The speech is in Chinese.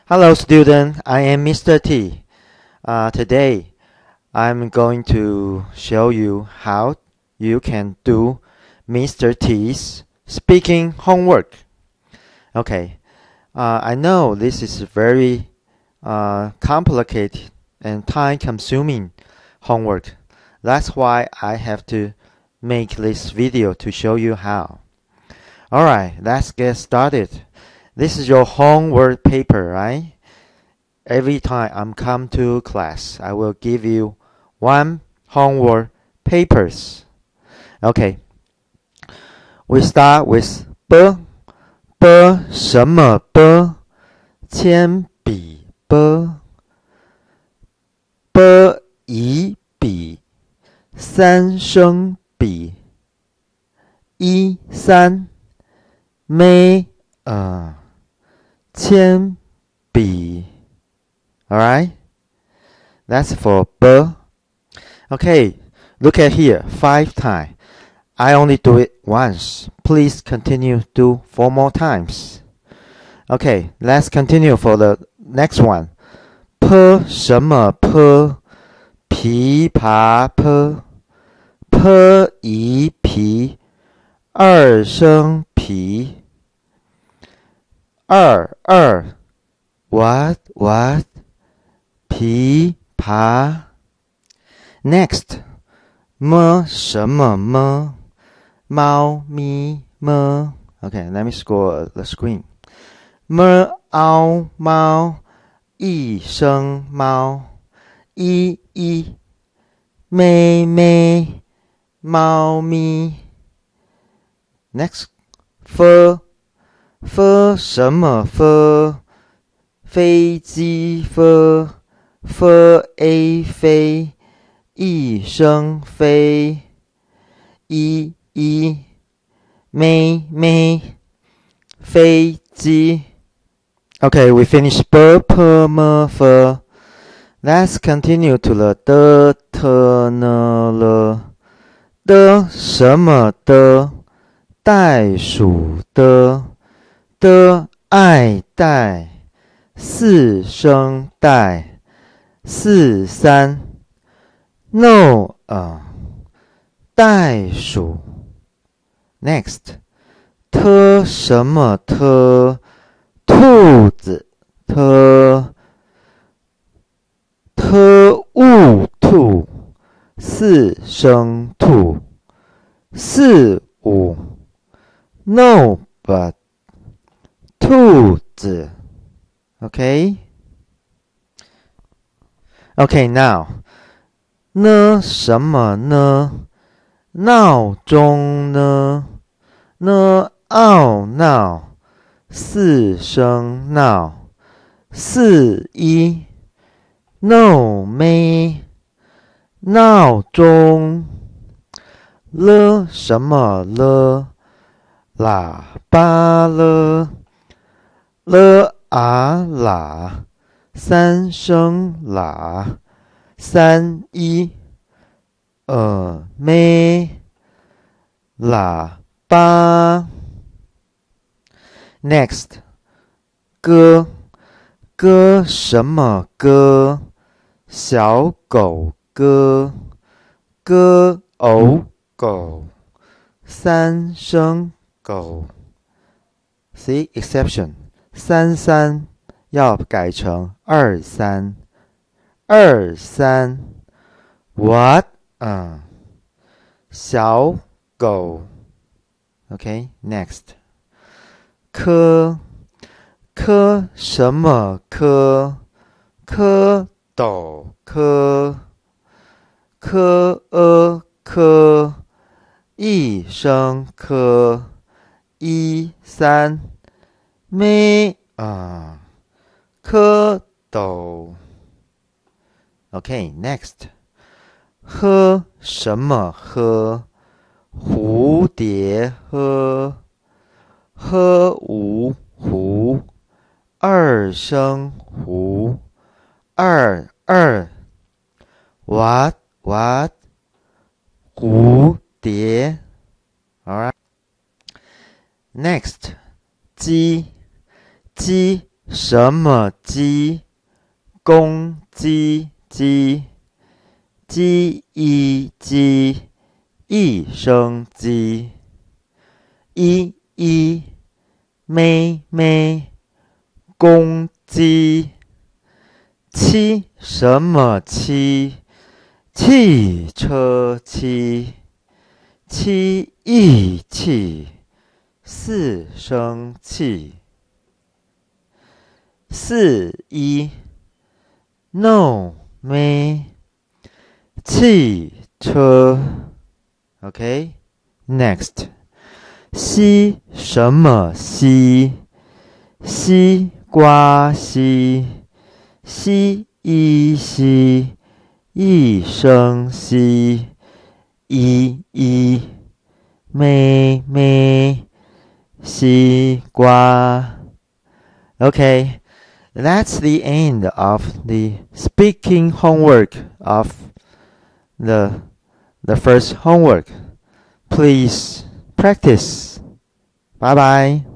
Hello student, I am Mr. T. Today I'm going to show you how you can do Mr. T's speaking homework. Okay, I know this is very complicated and time-consuming homework. That's why I have to make this video to show you how. Alright, let's get started. This is your homework paper, right? Every time I'm come to class, I will give you one homework papers. Okay, we start with B. B 什么 B？ 铅笔 B。 B 乙笔，三声笔，一三枚铅笔。Alright, that's for B. Okay, look at here, 5 times. I only do it once. Please continue do 4 more times. Okay, let's continue for the next one. P 什么 P？ 琵琶 P。 P 一皮，二声皮，二 what 琵琶。 Next, 么什么么？猫咪么。 Okay, let me score the screen. 么嗷猫，一声猫，一妹妹，猫咪。 Next, f 什么 f？ 飞机 f a 飞，一声飞，一妹飞机。 Okay, we finish b p m f. Let's continue to the d t n l. 的什么的？袋鼠的，的爱袋，四声袋，四三 no 袋鼠。 Next, 特什么特？兔子特物兔，四声兔，四五 no but 兔子。 Okay? Okay, now 呢什么呢？闹钟呢？呢奥闹，四声闹，四一 no 妹，闹钟。了什么了？喇叭了，了喇，三声喇，三一妹，喇叭。 Next, 歌什么歌？小狗歌，歌偶狗，三声狗。 See exception, 三三要改成二三，二三 what 小狗。 Okay, next. 蝌什么蝌？蝌蚪蝌，蝌一声蝌，一三妹蝌蚪。 Okay, next. 喝什么喝？蝴蝶喝，喝芜湖，二声湖，二 what 蝴蝶。 Alright. Next, 鸡什么鸡？公鸡鸡，鸡一鸡，一声鸡。一一咩咩，公鸡。七什么七？汽车七。七一气，四声气。四一 no 咩？汽车。OK, next. 西什么西？西瓜西。西一西，一声西。一一咩咩，西瓜。Okay, that's the end of the speaking homework of the first homework. Please practice. Bye bye.